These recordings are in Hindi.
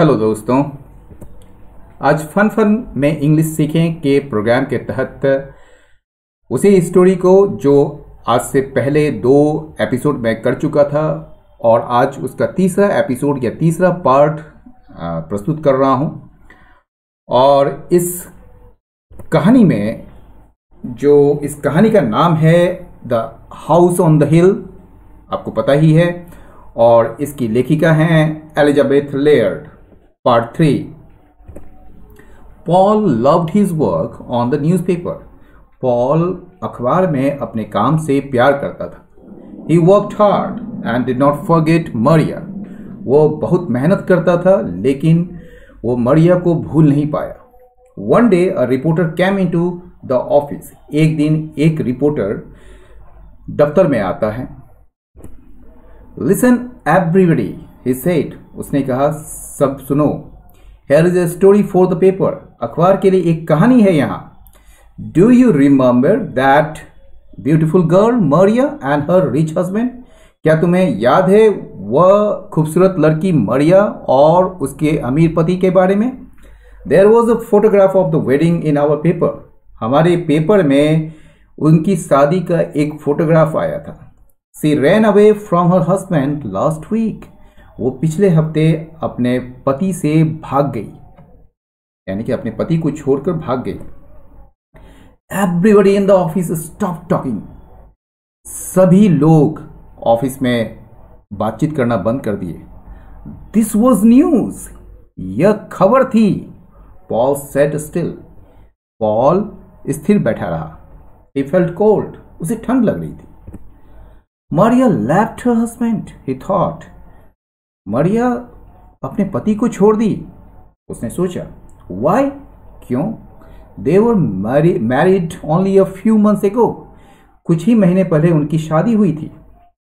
हेलो दोस्तों, आज फन फन में इंग्लिश सीखें के प्रोग्राम के तहत उसी स्टोरी को जो आज से पहले 2 एपिसोड में कर चुका था और आज उसका तीसरा एपिसोड या तीसरा पार्ट प्रस्तुत कर रहा हूं। और इस कहानी में इस कहानी का नाम है the house on the hill, आपको पता ही है, और इसकी लेखिका हैं Elizabeth Laird. Part 3. Paul loved his work on the newspaper. Paul अखबार में अपने काम से प्यार करता था. He worked hard and did not forget Maria. वो बहुत मेहनत करता था लेकिन वो मरिया को भूल नहीं पाया. One day a reporter came into the office. एक दिन एक रिपोर्टर दफ्तर में आता है. Listen everybody, he said. उसने कहा, सब सुनो. Here is a story for the paper. अखबार के लिए एक कहानी है यहाँ. Do you remember that beautiful girl Maria and her rich husband? क्या तुम्हें याद है वह खूबसूरत लड़की मरिया और उसके अमीर पति के बारे में? There was a photograph of the wedding in our paper. हमारे पेपर में उनकी शादी का एक फोटोग्राफ आया था. She ran away from her husband last week. वो पिछले हफ्ते अपने पति से भाग गई, यानी कि अपने पति को छोड़कर भाग गई. Everybody in the office stopped talking. सभी लोग ऑफिस में बातचीत करना बंद कर दिए. This was news. यह खबर थी. Paul sat still. Paul स्थिर बैठा रहा. He felt cold. उसे ठंड लग रही थी. Maria left her husband, he thought. मरिया अपने पति को छोड़ दी, उसने सोचा. Why? क्यों? They were married only a few months ago. कुछ ही महीने पहले उनकी शादी हुई थी.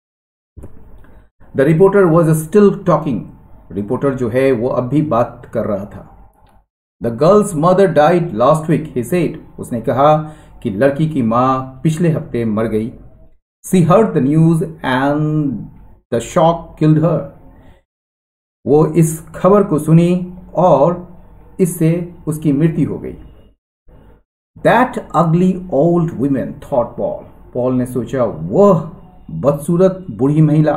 The reporter was still talking. Reporter जो है वो अब भी बात कर रहा था. The girl's mother died last week, he said. उसने कहा कि लड़की की माँ पिछले हफ्ते मर गई. She heard the news and the shock killed her. वो इस खबर को सुनी और इससे उसकी मृत्यु हो गई. That ugly old woman, thought Paul. Paul ने सोचा, वह बदसूरत बूढ़ी महिला.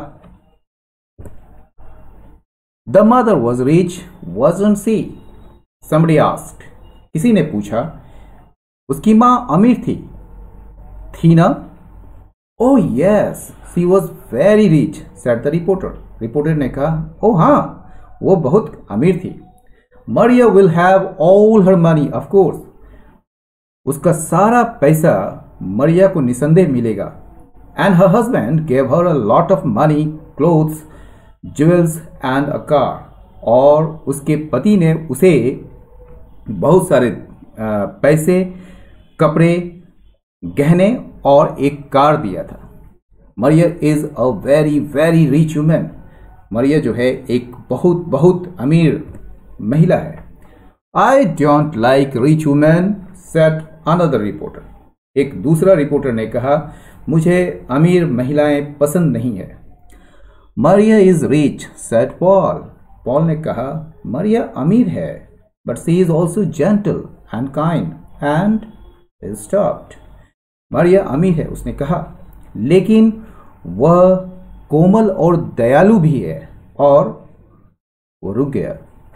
The mother was rich, wasn't she? Somebody asked. किसी ने पूछा, उसकी मां अमीर थी ना? Oh yes, she was very rich, said the reporter. Reporter ने कहा, ओ हाँ, वो बहुत अमीर थी. Maria will have all her money, of course. उसका सारा पैसा मरिया को निसंदेह मिलेगा. And her husband gave her a lot of money, clothes, jewels and a car. और उसके पति ने उसे बहुत सारे पैसे, कपड़े, गहने और एक कार दिया था. Maria is a very very rich woman. मरिया जो है एक बहुत बहुत अमीर महिला है. I don't like rich women, said another reporter. एक दूसरा रिपोर्टर ने कहा, मुझे अमीर महिलाएं पसंद नहीं है. Maria is rich, said Paul. Paul ने कहा, मरिया अमीर है, but she is also gentle and kind, and he stopped. मरिया अमीर है, उसने कहा, लेकिन वह कोमल और दयालु भी है, और वो रुक गया.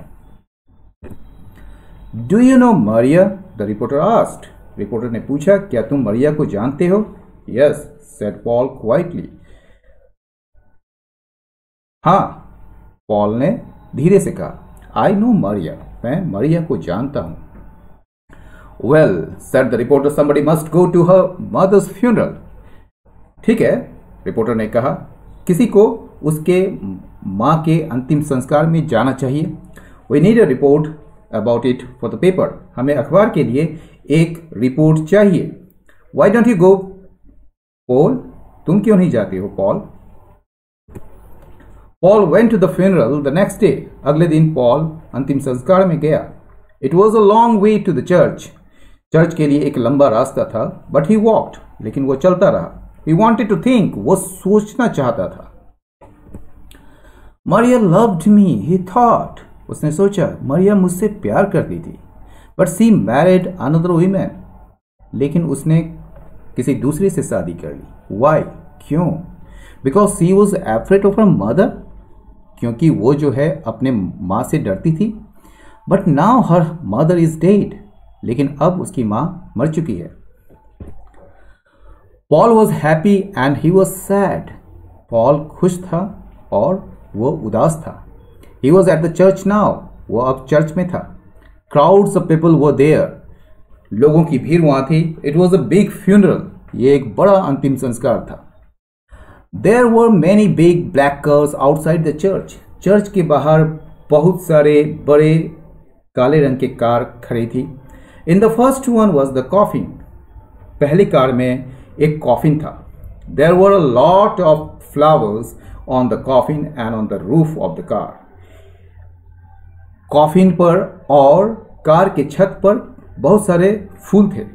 Do you know Maria? The reporter asked. Reporter ने पूछा, क्या तुम मरिया को जानते हो? Yes, said Paul quietly. हाँ, पॉल ने धीरे से कहा. I know Maria. मैं मरिया को जानता हूं. Well, said the reporter, somebody must go to her mother's funeral. ठीक है, रिपोर्टर ने कहा, किसी को उसके मां के अंतिम संस्कार में जाना चाहिए. We need a report about it for the paper. हमें अखबार के लिए एक रिपोर्ट चाहिए. Why don't you go, Paul? तुम क्यों नहीं जाते हो, Paul? Paul went to the funeral the next day. अगले दिन पॉल अंतिम संस्कार में गया. It was a long way to the church. Church के लिए एक लंबा रास्ता था, but he walked. लेकिन वो चलता रहा. He wanted to think. वो सोचना चाहता था. Maria loved me, he thought. उसने सोचा मरिया मुझसे प्यार करती थी, but she married another women, लेकिन उसने किसी दूसरी से शादी कर ली। वाई, क्यों? Because she was afraid of her mother, क्योंकि वो जो है अपने माँ से डरती थी। But now her mother is dead, लेकिन अब उसकी माँ मर चुकी है। Paul was happy and he was sad. Paul खुश था और वो उदास था। He was at the church now, वो अब चर्च में था। Crowds of people were there, लोगों की भीड़ वहां थी। It was a big funeral, ये एक बड़ा अंतिम संस्कार था। There were many big black cars outside the church, church के बाहर बहुत सारे बड़े काले रंग के कार खड़ी थी। In the first one was the coffin, पहली कार में एक कॉफिन था। There were a lot of flowers on the coffin and on the roof of the car, coffin पर और कार के छत पर बहुत सारे फूल थे।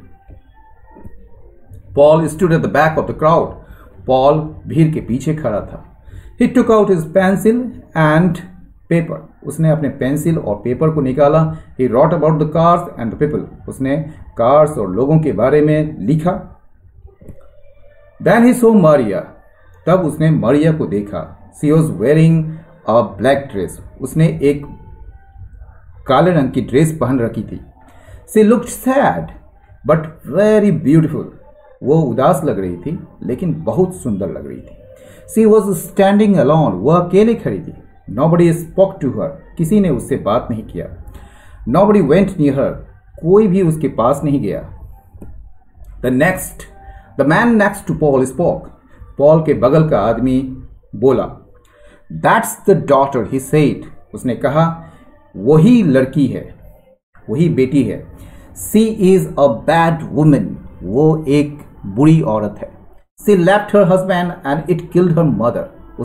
Paul stood at the back of the crowd, Paul भीड़ के पीछे खड़ा था। He took out his pencil and paper, उसने अपने पेंसिल और पेपर को निकाला। He wrote about the cars and the people, उसने कार्स और लोगों के बारे में लिखा। देन ही सो मारिया, तब उसने मारिया को देखा। She was wearing a black dress, उसने एक काले रंग की ड्रेस पहन रखी थी। She looked sad but very beautiful, वो उदास लग रही थी लेकिन बहुत सुंदर लग रही थी। शी वॉज स्टैंडिंग अलोन, वह अकेले खड़ी थी। नोबडी स्पोक टू हर, किसी ने उससे बात नहीं किया। नोबडी वेंट नियर हर, कोई भी उसके पास नहीं गया। The man next to Paul spoke, Paul के बगल का आदमी बोला। That's the daughter, he said, उसने कहा वही लड़की है, वही बेटी है। She is a bad woman, वो एक बुरी औरत है। She left her husband and it killed her mother,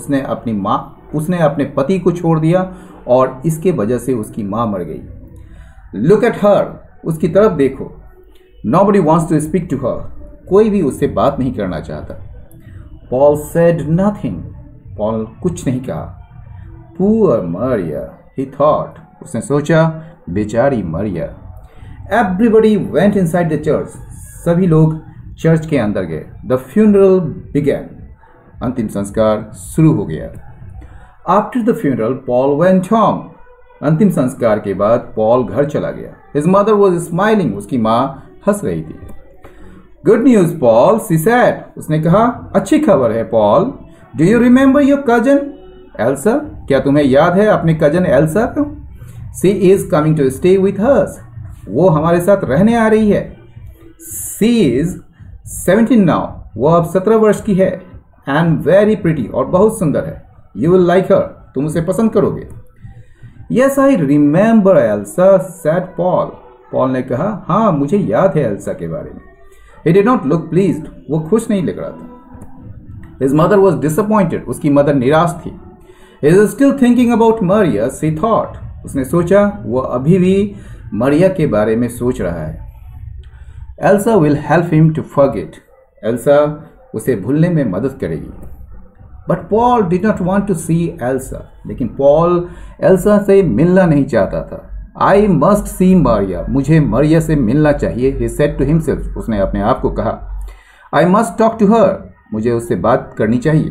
उसने अपने पति को छोड़ दिया और इसके वजह से उसकी मां मर गई। लुक एट हर, उसकी तरफ देखो। Nobody wants to speak to her, कोई भी उससे बात नहीं करना चाहता। पॉल सेड नथिंग, पॉल कुछ नहीं कहा। पुअर मरिया, ही थॉट, उसने सोचा बेचारी Maria. Everybody went inside the church, सभी लोग चर्च के अंदर गए। द फ्यूनरल बिगैन, अंतिम संस्कार शुरू हो गया। After the funeral Paul went home, अंतिम संस्कार के बाद पॉल घर चला गया। हिज मदर वॉज स्माइलिंग, उसकी माँ हंस रही थी। Good news Paul, she said, उसने कहा अच्छी खबर है Paul. Do you remember your cousin Elsa, क्या तुम्हें याद है अपने कजन एल्सा को? She is coming to stay with hers, वो हमारे साथ रहने आ रही है। शी इज 17 नाउ, वो अब 17 वर्ष की है। एंड वेरी प्रिटी, और बहुत सुंदर है। यू विल लाइक हर, तुम उसे पसंद करोगे। Yes I remember Elsa, said Paul, Paul ने कहा हाँ मुझे याद है एल्सा के बारे में। He did not look pleased, वो खुश नहीं लग रहा था। His mother was disappointed, उसकी मदर निराश थी। He is still thinking about Maria, she thought, उसने सोचा वो अभी भी मरिया के बारे में सोच रहा है। Elsa will help him to forget, Elsa उसे भूलने में मदद करेगी। But Paul did not want to see Elsa, लेकिन पॉल एल्सा से मिलना नहीं चाहता था। I must see Maria, मुझे मरिया से मिलना चाहिए। He said to himself, उसने अपने आप को कहा। I must talk to her, मुझे उससे बात करनी चाहिए।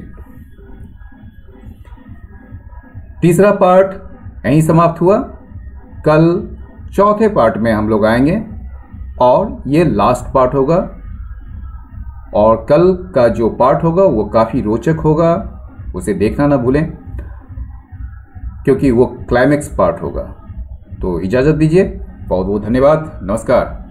तीसरा पार्ट यहीं समाप्त हुआ। कल चौथे पार्ट में हम लोग आएंगे और ये लास्ट पार्ट होगा। और कल का जो पार्ट होगा वो काफ़ी रोचक होगा, उसे देखना ना भूलें क्योंकि वो क्लाइमेक्स पार्ट होगा। तो इजाज़त दीजिए, बहुत बहुत धन्यवाद, नमस्कार।